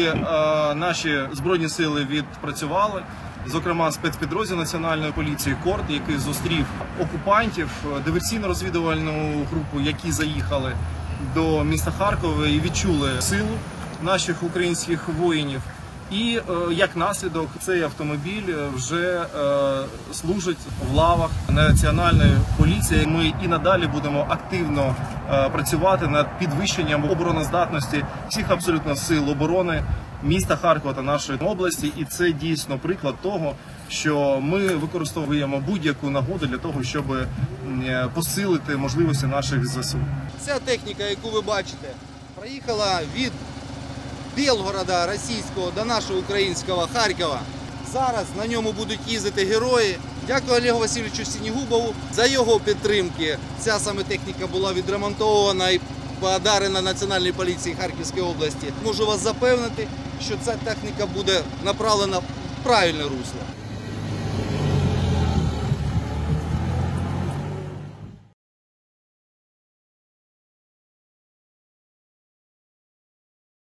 наші Збройні сили відпрацювали, зокрема спецпідрозділ Національної поліції «Корд», який зустрів окупантів, диверсійно-розвідувальну групу, які заїхали до міста Харкова і відчули силу наших українських воїнів. І як наслідок цей автомобіль вже служить в лавах Національної поліції. Ми і надалі будемо активно працювати над підвищенням обороноздатності всіх абсолютно сил оборони міста Харкова та нашої області. І це дійсно приклад того, що ми використовуємо будь-яку нагоду для того, щоб посилити можливості наших ЗСУ. Ця техніка, яку ви бачите, проїхала від Білгорода російського до нашого українського Харкова. Зараз на ньому будуть їздити герої. Дякую Олегу Васильовичу Синігубову. За його підтримки ця саме техніка була відремонтована і подарена Національній поліції Харківської області. Можу вас запевнити, що ця техніка буде направлена в правильне русло.